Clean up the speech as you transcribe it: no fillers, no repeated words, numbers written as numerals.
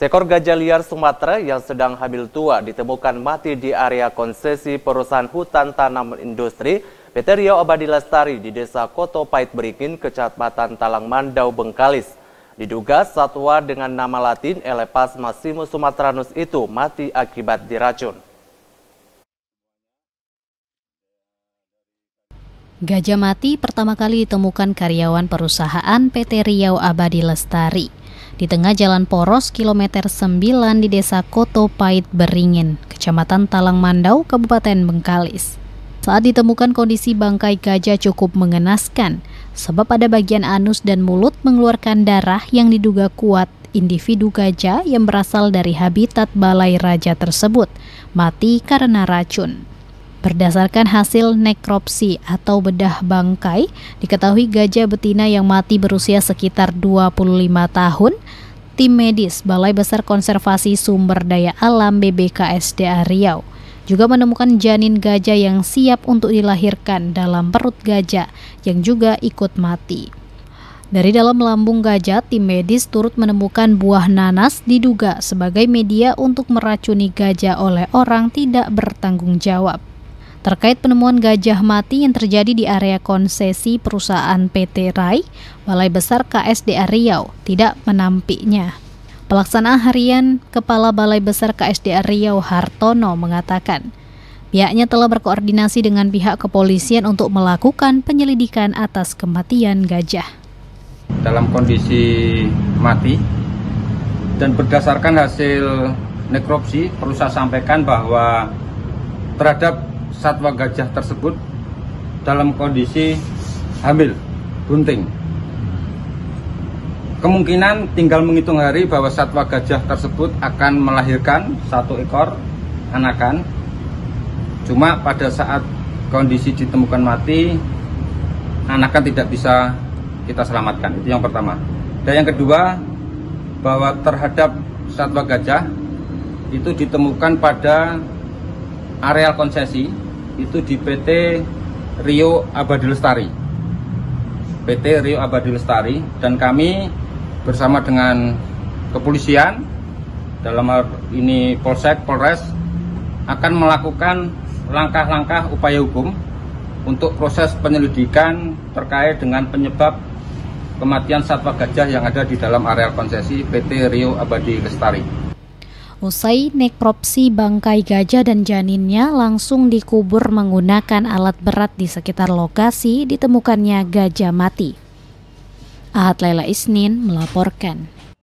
Seekor gajah liar Sumatera yang sedang hamil tua ditemukan mati di area konsesi perusahaan hutan tanaman industri PT Riau Abadi Lestari di Desa Koto Pait Beringin, Kecamatan Talang Mandau, Bengkalis. Diduga satwa dengan nama latin Elephas maximus sumatranus itu mati akibat diracun. Gajah mati pertama kali ditemukan karyawan perusahaan PT Riau Abadi Lestari di tengah jalan poros kilometer 9 di Desa Koto Pait Beringin, Kecamatan Talang Mandau, Kabupaten Bengkalis. Saat ditemukan kondisi bangkai gajah cukup mengenaskan, sebab ada bagian anus dan mulut mengeluarkan darah yang diduga kuat individu gajah yang berasal dari habitat balai raja tersebut, mati karena racun. Berdasarkan hasil nekropsi atau bedah bangkai, diketahui gajah betina yang mati berusia sekitar 25 tahun. Tim medis Balai Besar Konservasi Sumber Daya Alam BBKSDA Riau juga menemukan janin gajah yang siap untuk dilahirkan dalam perut gajah yang juga ikut mati. Dari dalam lambung gajah, tim medis turut menemukan buah nanas diduga sebagai media untuk meracuni gajah oleh orang tidak bertanggung jawab. Terkait penemuan gajah mati yang terjadi di area konsesi perusahaan PT RAI, Balai Besar KSDA Riau tidak menampiknya. Pelaksana harian Kepala Balai Besar KSDA Riau Hartono mengatakan, pihaknya telah berkoordinasi dengan pihak kepolisian untuk melakukan penyelidikan atas kematian gajah. Dalam kondisi mati dan berdasarkan hasil nekropsi, perlu saya sampaikan bahwa terhadap satwa gajah tersebut dalam kondisi hamil, bunting. Kemungkinan tinggal menghitung hari bahwa satwa gajah tersebut akan melahirkan 1 ekor anakan. Cuma pada saat kondisi ditemukan mati, anakan tidak bisa kita selamatkan. Itu yang pertama. Dan yang kedua, bahwa terhadap satwa gajah itu ditemukan pada areal konsesi itu di PT Riau Abadi Lestari. PT Riau Abadi Lestari, dan kami bersama dengan kepolisian, dalam hal ini Polsek, Polres, akan melakukan langkah-langkah upaya hukum untuk proses penyelidikan terkait dengan penyebab kematian satwa gajah yang ada di dalam areal konsesi PT Riau Abadi Lestari. Usai nekropsi bangkai gajah dan janinnya langsung dikubur menggunakan alat berat di sekitar lokasi ditemukannya gajah mati. Ahad Laila Isnin melaporkan.